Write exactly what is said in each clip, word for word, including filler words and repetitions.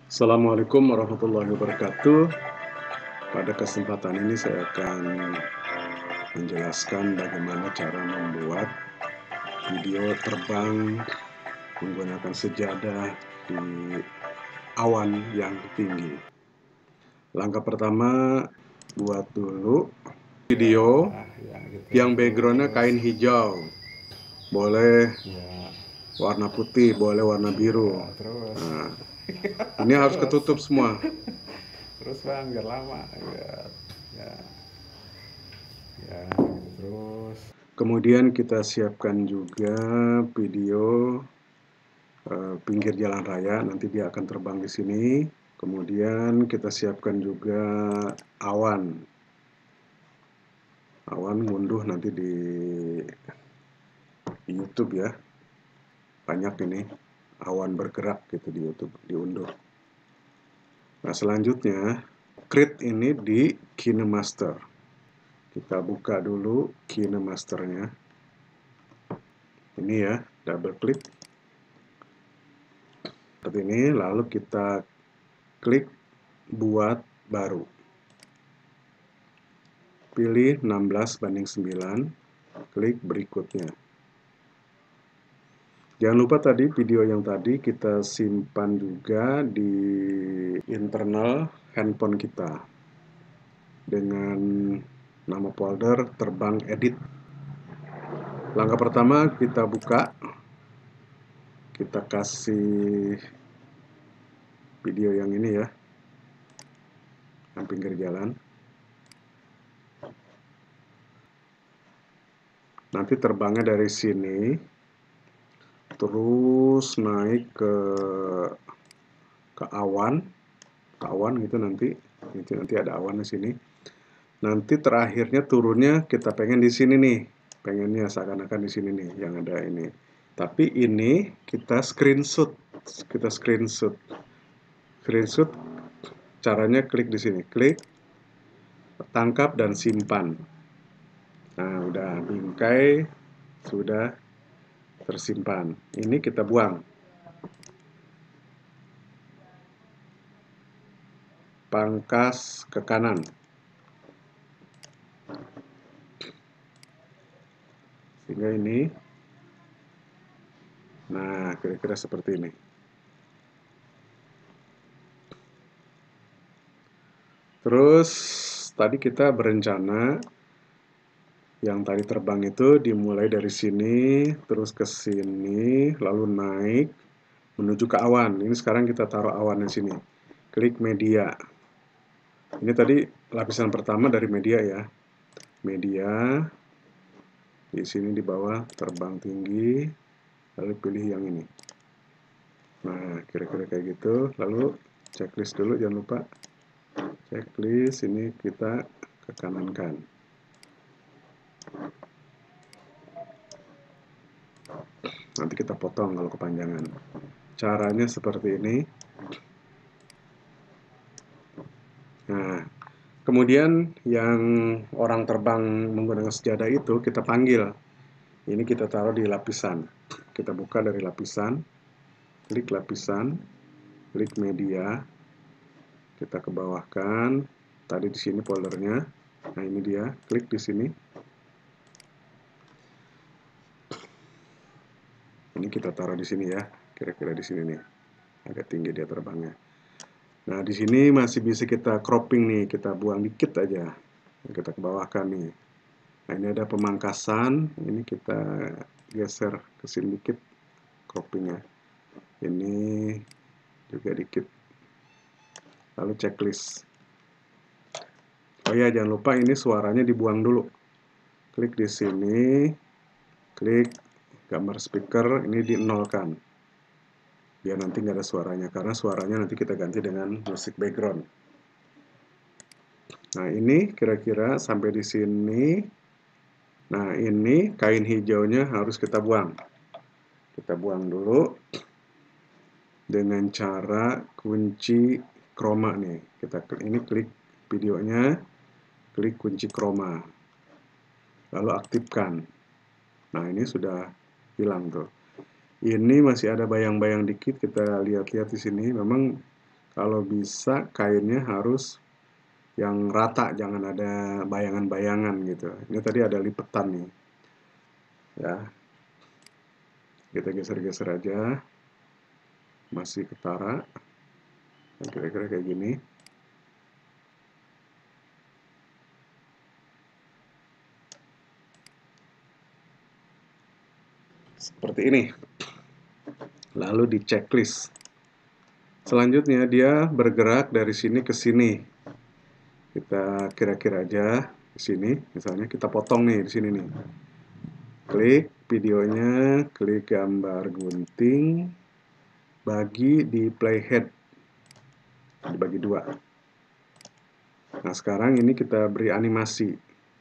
Assalamualaikum warahmatullahi wabarakatuh. Pada kesempatan ini saya akan menjelaskan bagaimana cara membuat video terbang menggunakan sejadah di awan yang tinggi. Langkah pertama, buat dulu video ya, gitu. yang backgroundnya kain hijau. Boleh Ya, warna putih, boleh warna biru. ya, terus Nah, ini harus ketutup semua. terus bang biar lama ya ya ya gitu terus. Kemudian kita siapkan juga video uh, pinggir jalan raya, nanti dia akan terbang di sini. Kemudian kita siapkan juga awan. Awan ngunduh nanti di, di YouTube ya. Banyak ini awan bergerak gitu di YouTube, diunduh. Nah, selanjutnya create ini di KineMaster. Kita buka dulu KineMasternya. Ini ya, double klik. Seperti ini, lalu kita klik buat baru. Pilih enam belas banding sembilan, klik berikutnya. Jangan lupa tadi video yang tadi kita simpan juga di internal handphone kita dengan nama folder terbang edit. Langkah pertama kita buka, kita kasih video yang ini ya, yang pinggir jalan. Nanti terbangnya dari sini, terus naik ke ke awan, ke awan gitu nanti, itu nanti ada awan di sini. Nanti terakhirnya turunnya kita pengen di sini nih, pengennya seakan-akan di sini nih yang ada ini. Tapi ini kita screenshot, kita screenshot, screenshot. Caranya klik di sini, klik, tangkap dan simpan. Nah, udah bingkai, sudah tersimpan. Ini kita buang. Pangkas ke kanan. Sehingga ini, nah kira-kira seperti ini. Terus tadi kita berencana yang tadi terbang itu dimulai dari sini, terus ke sini, lalu naik menuju ke awan. Ini sekarang kita taruh awan di sini. Klik media. Ini tadi lapisan pertama dari media ya. Media. Di sini di bawah terbang tinggi, lalu pilih yang ini. Nah, kira-kira kayak gitu. Lalu checklist dulu, jangan lupa. Checklist ini kita ke kanankan. Nanti kita potong kalau kepanjangan. Caranya seperti ini. Nah, kemudian yang orang terbang menggunakan sejadah itu kita panggil. Ini kita taruh di lapisan. Kita buka dari lapisan, klik lapisan, klik media, kita ke bawahkan. Tadi di sini foldernya. Nah, ini dia. Klik di sini. Ini kita taruh di sini ya. Kira-kira di sini nih. Agak tinggi dia terbangnya. Nah, di sini masih bisa kita cropping nih. Kita buang dikit aja. Kita ke bawahkan nih. Nah, ini ada pemangkasan. Ini kita geser ke sini dikit croppingnya. Ini juga dikit. Lalu checklist. Oh ya, jangan lupa ini suaranya dibuang dulu. Klik di sini, klik gambar speaker, ini dinolkan. Biar nanti nggak ada suaranya, karena suaranya nanti kita ganti dengan musik background. Nah, ini kira-kira sampai di sini. Nah, ini kain hijaunya harus kita buang. Kita buang dulu dengan cara kunci chroma nih. Kita ini klik videonya, klik kunci chroma, lalu aktifkan. Nah, ini sudah hilang tuh. Ini masih ada bayang-bayang dikit, kita lihat-lihat di sini. Memang kalau bisa kainnya harus yang rata, jangan ada bayangan-bayangan gitu. Ini tadi ada lipetan nih. Ya. Kita geser-geser aja. Masih ketara. Kira-kira kayak gini. Seperti ini. Lalu di checklist. Selanjutnya dia bergerak dari sini ke sini. Kita kira-kira aja di sini, misalnya kita potong nih di sini nih. Klik videonya, klik gambar gunting, bagi di playhead, dibagi dua. Nah sekarang ini kita beri animasi.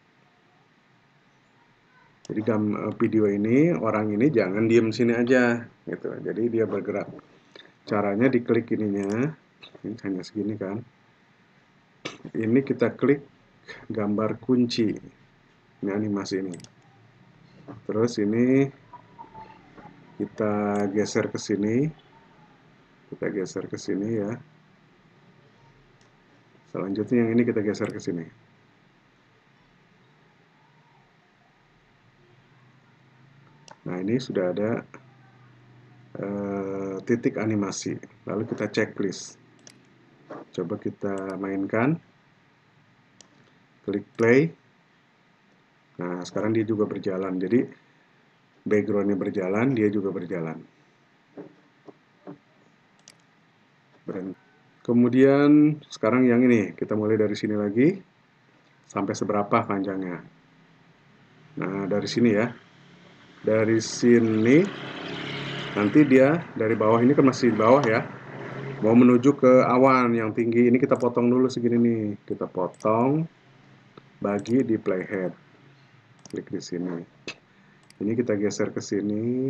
Jadi video ini, orang ini jangan diem sini aja, gitu. Jadi dia bergerak. Caranya diklik ininya, ini hanya segini kan. Ini kita klik gambar kunci, ini animasi ini. Terus ini kita geser ke sini, kita geser ke sini ya. Selanjutnya yang ini kita geser ke sini. Nah ini sudah ada uh, titik animasi. Lalu kita checklist. Coba kita mainkan. Klik play. Nah sekarang dia juga berjalan. Jadi backgroundnya berjalan, dia juga berjalan. Berhenti. Kemudian sekarang yang ini, kita mulai dari sini lagi. Sampai seberapa panjangnya. Nah dari sini ya. Dari sini nanti dia dari bawah, ini kan masih di bawah ya, mau menuju ke awan yang tinggi. Ini kita potong dulu segini nih, kita potong, bagi di playhead, klik di sini. Ini kita geser ke sini,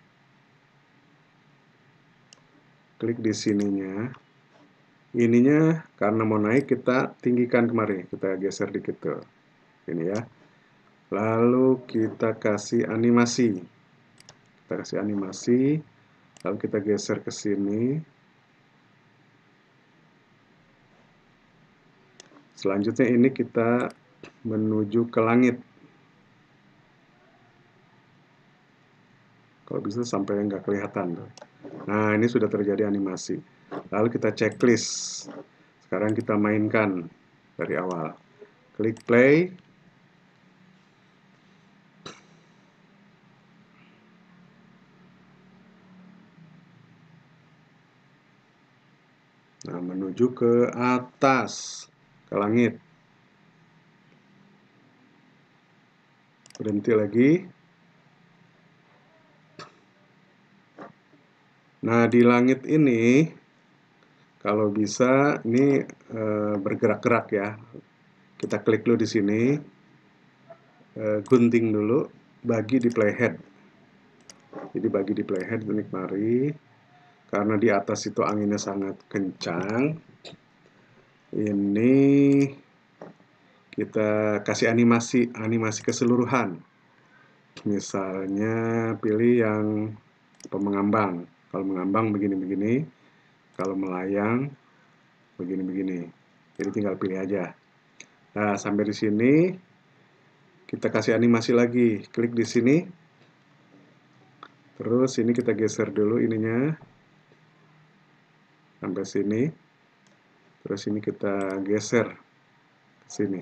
klik di sininya. Ininya karena mau naik kita tinggikan kemari, kita geser dikit tuh, ini ya. Lalu kita kasih animasi. Kita kasih animasi, lalu kita geser ke sini. Selanjutnya ini kita menuju ke langit. Kalau bisa sampai nggak kelihatan tuh. Nah, ini sudah terjadi animasi. Lalu kita checklist. Sekarang kita mainkan dari awal. Klik play. Nah, menuju ke atas, ke langit. Berhenti lagi. Nah, di langit ini, kalau bisa, ini e, bergerak-gerak ya. Kita klik dulu di sini, e, gunting dulu, bagi di playhead. Jadi bagi di playhead, ini kemari. Karena di atas itu anginnya sangat kencang, ini kita kasih animasi, animasi keseluruhan. Misalnya pilih yang mengambang. Kalau mengambang begini-begini, kalau melayang begini-begini. Jadi tinggal pilih aja. Nah, sampai di sini kita kasih animasi lagi. Klik di sini. Terus ini kita geser dulu ininya sampai sini. Terus ini kita geser ke sini.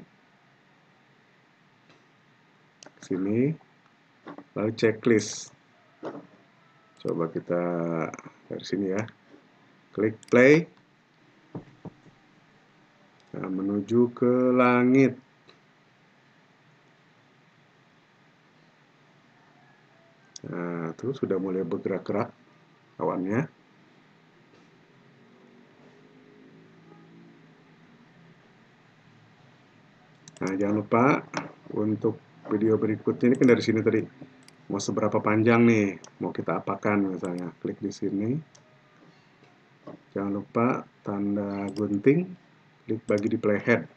Sini, lalu checklist. Coba kita dari sini ya, klik play. Nah, menuju ke langit. Nah, itu sudah mulai bergerak-gerak awannya. Nah, jangan lupa untuk video berikutnya ini kan dari sini tadi. Mau seberapa panjang nih, mau kita apakan misalnya. Klik di sini. Jangan lupa tanda gunting, klik bagi di playhead.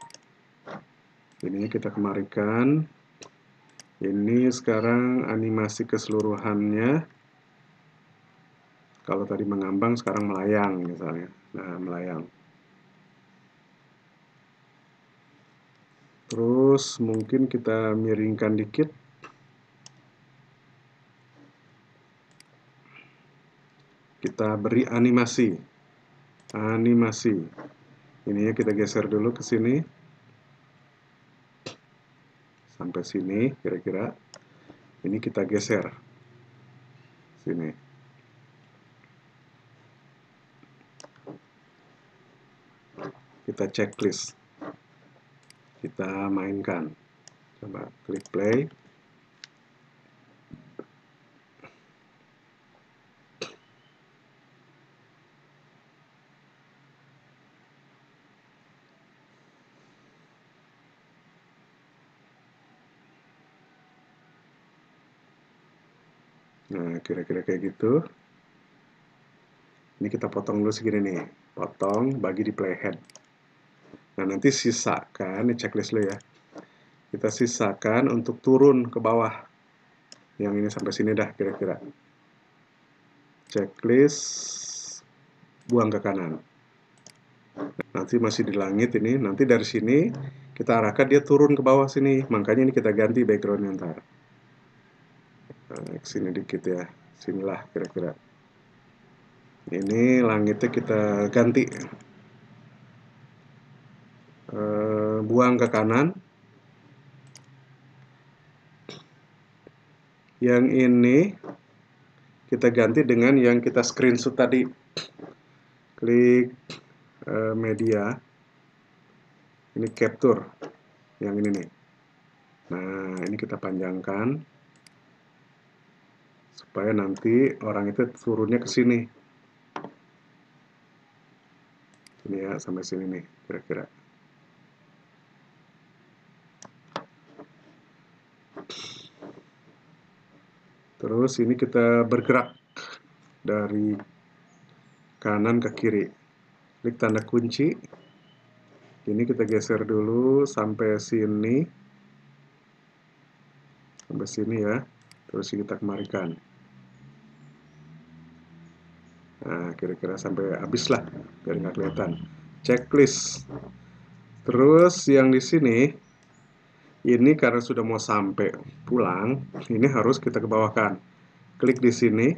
Ini kita kemarikan. Ini sekarang animasi keseluruhannya. Kalau tadi mengambang, sekarang melayang misalnya. Nah, melayang. Terus mungkin kita miringkan dikit. Kita beri animasi. Animasi. Ini ya, kita geser dulu ke sini. Sampai sini kira-kira. Ini kita geser. Sini. Kita checklist. Kita mainkan. Coba klik play. Nah, kira-kira kayak gitu. Ini kita potong dulu segini nih. Potong, bagi di playhead. Nah, nanti sisakan, ini checklist dulu ya. Kita sisakan untuk turun ke bawah. Yang ini sampai sini dah kira-kira. Checklist, buang ke kanan. Nanti masih di langit ini. Nanti dari sini kita arahkan dia turun ke bawah sini. Makanya ini kita ganti backgroundnya ntar. Nah, sini dikit ya. Sinilah kira-kira. Ini langitnya kita ganti. Uh, buang ke kanan. Yang ini kita ganti dengan yang kita screenshot tadi. Klik uh, media. Ini capture. Yang ini nih. Nah, ini kita panjangkan. Supaya nanti orang itu turunnya ke sini. Ini ya, sampai sini nih, kira-kira. Terus ini kita bergerak dari kanan ke kiri. Klik tanda kunci. Ini kita geser dulu sampai sini. Sampai sini ya. Terus kita kemarikan. Nah, kira-kira sampai habis lah, biar nggak kelihatan. Checklist. Terus yang di sini, ini karena sudah mau sampai pulang, ini harus kita ke bawahkan. Klik di sini.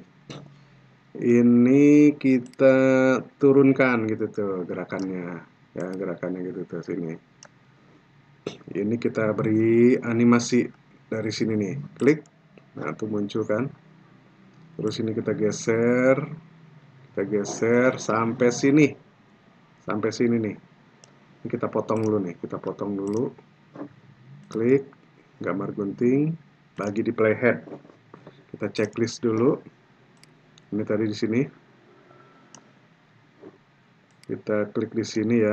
Ini kita turunkan gitu tuh gerakannya. Ya, gerakannya gitu tuh sini. Ini kita beri animasi dari sini nih. Klik. Nah, tuh muncul kan. Terus ini kita geser. Kita geser sampai sini. Sampai sini nih. Ini kita potong dulu nih. Kita potong dulu. Klik. Gambar gunting. Bagi di playhead. Kita checklist dulu. Ini tadi di sini. Kita klik di sini ya.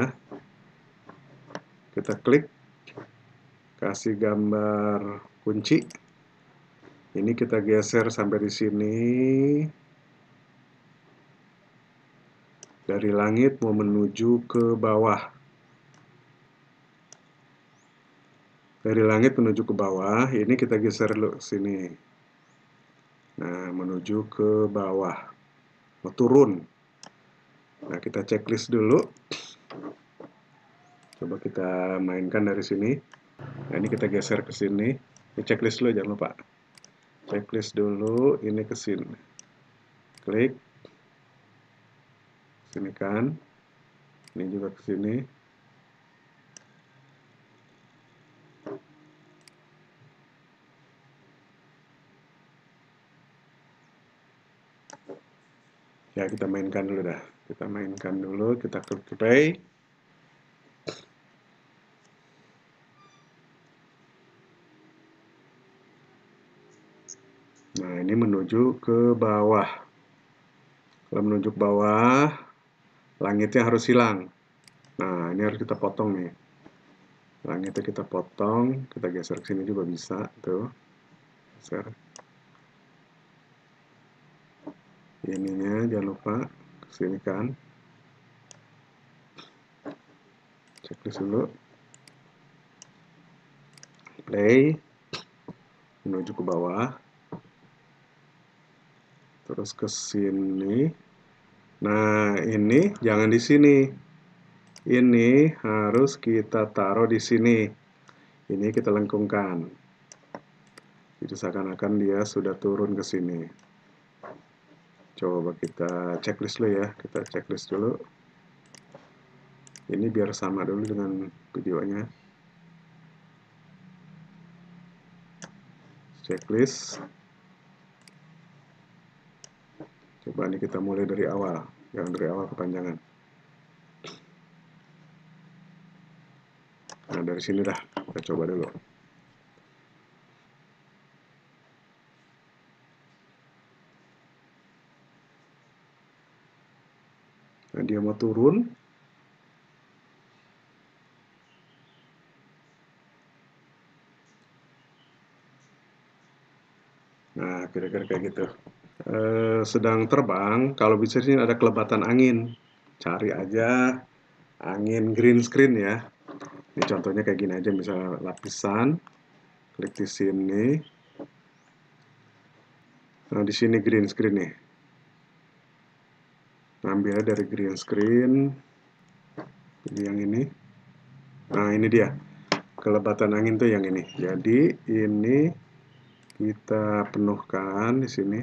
Kita klik. Kasih gambar kunci. Ini kita geser sampai di sini. Dari langit mau menuju ke bawah. Dari langit menuju ke bawah. Ini kita geser dulu sini. Nah, menuju ke bawah. Mau turun. Nah, kita checklist dulu. Coba kita mainkan dari sini. Nah, ini kita geser ke sini. Ini checklist dulu, jangan lupa. Checklist dulu, ini ke sini. Klik. Sini kan. Ini juga ke sini. Ya, kita mainkan dulu dah. Kita mainkan dulu, kita klik play. Nah, ini menuju ke bawah. Kalau menuju ke bawah, langitnya harus hilang. Nah, ini harus kita potong nih. Langitnya kita potong, kita geser ke sini juga bisa, tuh. Geser. Ininya jangan lupa ke sini kan. Checklist dulu. Play. Menuju ke bawah. Terus ke sini. Nah, ini jangan di sini. Ini harus kita taruh di sini. Ini kita lengkungkan. Jadi seakan-akan dia sudah turun ke sini. Coba kita checklist dulu ya. Kita checklist dulu. Ini biar sama dulu dengan videonya. Checklist. Coba ini kita mulai dari awal. Jangan dari awal kepanjangan. Nah, dari sini dah. Kita coba dulu. Nah, dia mau turun. Nah, kira-kira kayak gitu. Eh, sedang terbang, kalau bisa sih ada kelebatan angin. Cari aja angin green screen ya. Ini contohnya kayak gini aja, misalnya lapisan, klik di sini. Nah, di sini green screen nih. Ambil dari green screen. Pilih yang ini. Nah, ini dia. Kelebatan angin tuh yang ini. Jadi, ini kita penuhkan di sini.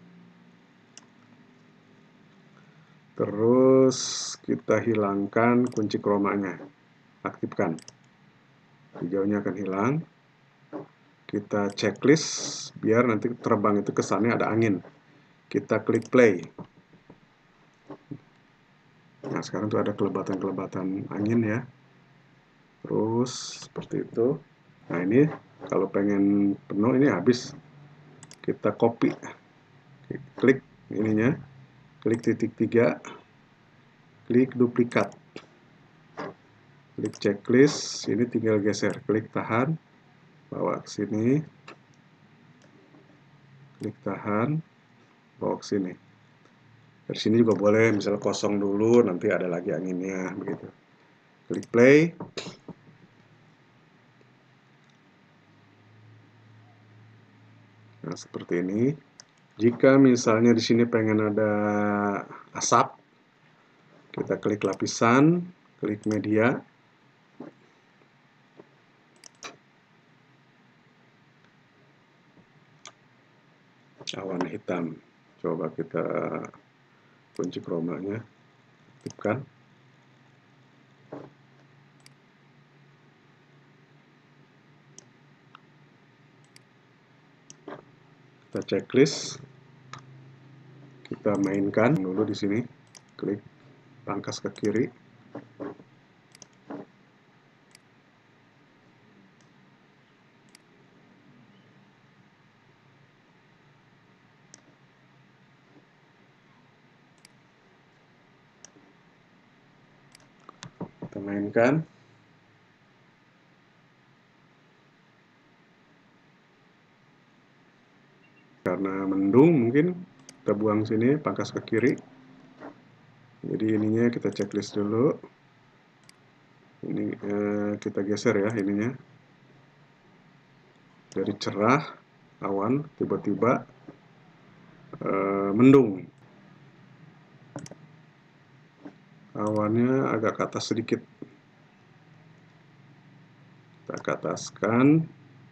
Terus kita hilangkan kunci chroma-nya. Aktifkan. Hijaunya akan hilang. Kita checklist biar nanti terbang itu kesannya ada angin. Kita klik play. Nah, sekarang tuh ada kelebatan-kelebatan angin ya. Terus seperti itu. Nah, ini kalau pengen penuh ini habis. Kita copy. Klik ininya. Klik titik tiga. Klik duplikat. Klik checklist. Ini tinggal geser. Klik tahan. Bawa ke sini. Klik tahan. Bawa ke sini. Dari sini juga boleh, misalnya kosong dulu, nanti ada lagi anginnya, begitu. Klik play. Nah, seperti ini. Jika misalnya di sini pengen ada asap, kita klik lapisan, klik media. Awan hitam. Coba kita kunci chroma-nya, aktifkan. Kita checklist. Kita mainkan dulu di sini. Klik pangkas ke kiri. Kita mainkan. Karena mendung mungkin kita buang sini, pangkas ke kiri. Jadi ininya kita checklist dulu. Ini eh, kita geser ya ininya. Dari cerah awan tiba-tiba eh, mendung. Awannya agak ke atas sedikit. Kita ke ataskan.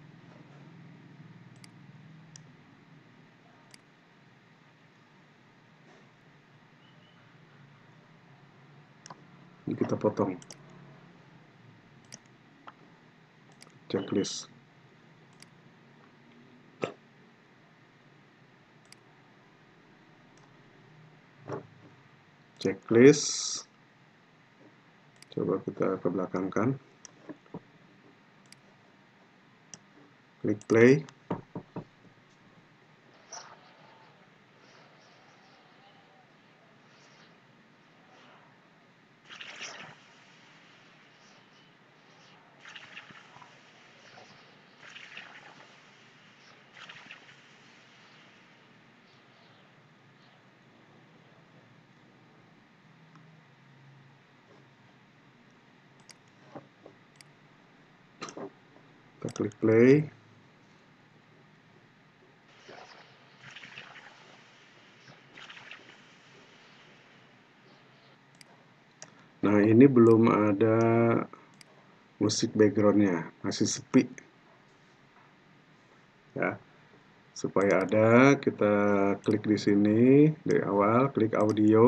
Ini kita potong. Checklist. Checklist. Coba kita ke belakangkan. Klik play. Kita klik play. Nah, ini belum ada musik backgroundnya, masih sepi ya. Supaya ada, kita klik di sini dari awal, klik audio,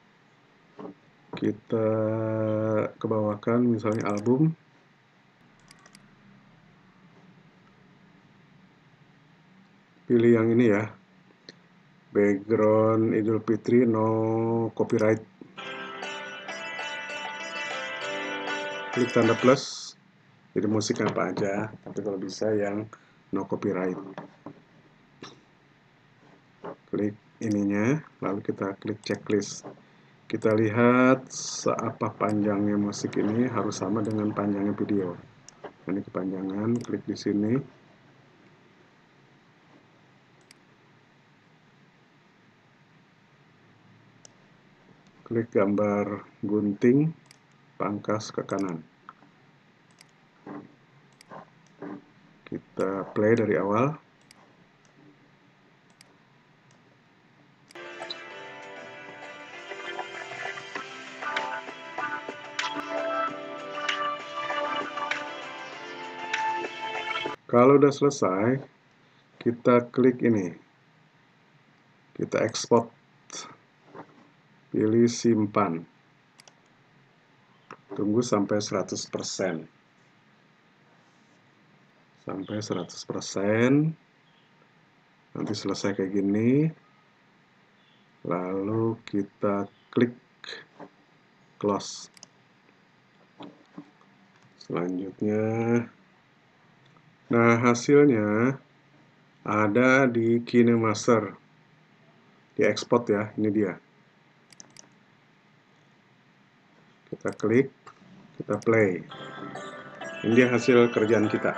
kita kebawahkan misalnya album, pilih yang ini ya, background Idul Fitri no copyright, klik tanda plus, jadi musik apa aja, tapi kalau bisa yang no copyright. Klik ininya, lalu kita klik checklist. Kita lihat seapa panjangnya musik ini harus sama dengan panjangnya video. Ini kepanjangan, klik di sini. Klik gambar gunting, pangkas ke kanan. Kita play dari awal. Kalau udah selesai, kita klik ini. Kita ekspor. Pilih simpan. Tunggu sampai seratus persen. Sampai seratus persen. Nanti selesai kayak gini. Lalu kita klik close. Selanjutnya, nah hasilnya ada di KineMaster. Di ekspor ya, ini dia. Kita klik, kita play. Ini dia hasil kerjaan kita.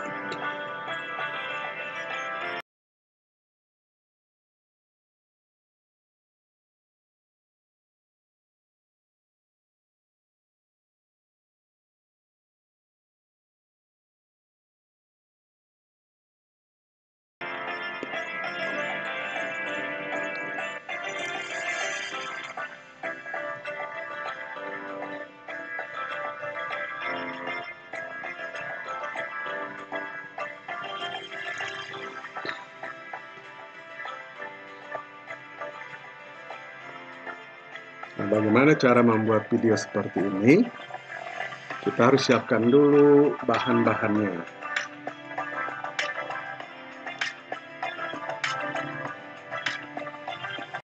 Nah, bagaimana cara membuat video seperti ini? Kita harus siapkan dulu bahan-bahannya.